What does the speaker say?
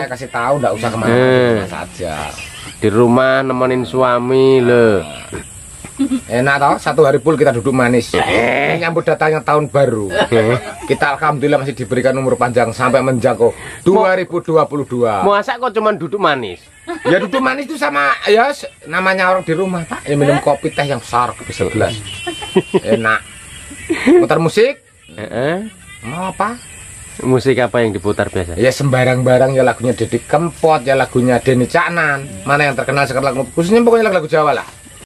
saya kasih tahu, nggak usah kemana-mana saja. Di rumah nemenin suami le. Enak toh, satu hari full kita duduk manis. Menyambut datangnya tahun baru. Kita alhamdulillah masih diberikan umur panjang sampai menjangkau 2022. Masa kok cuman duduk manis? Ya duduk manis itu sama ya namanya orang di rumah Pak. Ya minum kopi teh yang besar segelas. Enak. Putar musik? Mau apa? Musik apa yang diputar biasa? Ya sembarang-barang, ya lagunya Deddy Kempot, ya lagunya Denny Caknan. Mana yang terkenal sekarang lagu, khususnya pokoknya lagu-lagu Jawa lah.